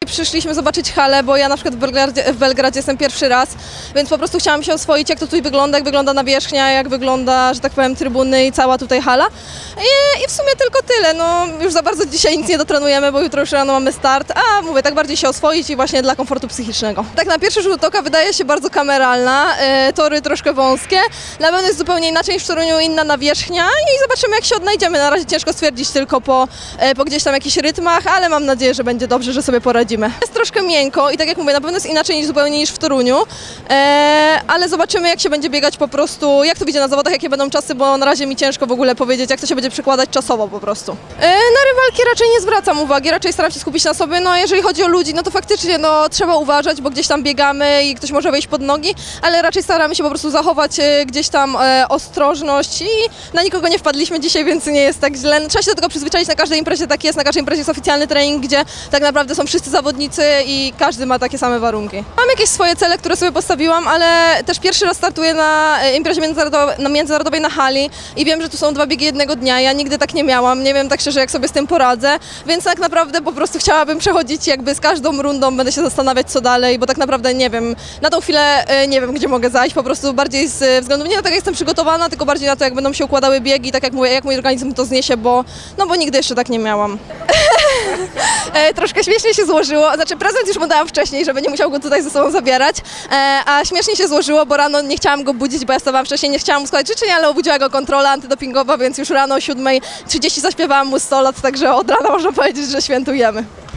przyszliśmy zobaczyć halę, bo ja na przykład w Belgradzie jestem pierwszy raz, więc po prostu chciałam się oswoić, jak to tutaj wygląda, jak wygląda nawierzchnia, jak wygląda, że tak powiem, trybuny i cała tutaj hala. I w sumie tylko tyle, no już za bardzo dzisiaj nic nie dotrenujemy, bo jutro już rano mamy start, a mówię, tak bardziej się oswoić i właśnie dla komfortu psychicznego. Tak na pierwszy rzut oka wydaje się bardzo kameralna, tory troszkę wąskie, na pewno jest zupełnie inaczej niż w Toruniu, inna nawierzchnia i zobaczymy, jak się odnajdziemy. Na razie ciężko stwierdzić tylko po gdzieś tam jakichś rytmach, ale mam nadzieję, że będzie dobrze, że sobie poradzimy. Jest troszkę miękko i tak jak mówię, na pewno jest inaczej zupełnie niż w Toruniu, ale zobaczymy, jak się będzie biegać po prostu, jak to wyjdzie na zawodach, jakie będą czasy, bo na razie mi ciężko w ogóle powiedzieć, jak to się będzie przekładać czasowo po prostu. Na rywalki raczej nie zwracam uwagi, raczej staram się skupić na sobie, no jeżeli chodzi o ludzi, no to faktycznie no, trzeba uważać, bo gdzieś tam biegamy i ktoś może wejść pod nogi, ale raczej staramy się po prostu zachować gdzieś tam ostrożność i na nikogo nie wpadliśmy dzisiaj, więc nie jest tak źle. No, trzeba się do tego przyzwyczaić, na każdej imprezie tak jest, na każdej imprezie jest oficjalny trening, gdzie tak naprawdę są wszyscy zawodnicy i każdy ma takie same warunki. Mam jakieś swoje cele, które sobie postawiłam, ale też pierwszy raz startuję na imprezie międzynarodowej na hali i wiem, że tu są 2 biegi jednego dnia, ja nigdy tak nie miałam, nie wiem tak szczerze, jak sobie z tym poradzę, więc tak naprawdę po prostu chciałabym przechodzić jakby z każdą rundą, będę się zastanawiać, co dalej, bo tak naprawdę nie wiem, na tą chwilę nie wiem, gdzie mogę zajść, po prostu bardziej z względu nie na to, jak jestem przygotowana, tylko bardziej na to, jak będą się układały biegi, tak jak mówię, jak mój organizm to zniesie, bo nigdy jeszcze tak nie miałam. Troszkę śmiesznie się złożyło, znaczy prezent już mu dałam wcześniej, żeby nie musiał go tutaj ze sobą zabierać, a śmiesznie się złożyło, bo rano nie chciałam go budzić, bo ja stawałam wcześniej, nie chciałam mu składać życzeń, ale obudziła go kontrola antydopingowa, więc już rano o 7:30 zaśpiewałam mu 100 lat, także od rana można powiedzieć, że świętujemy.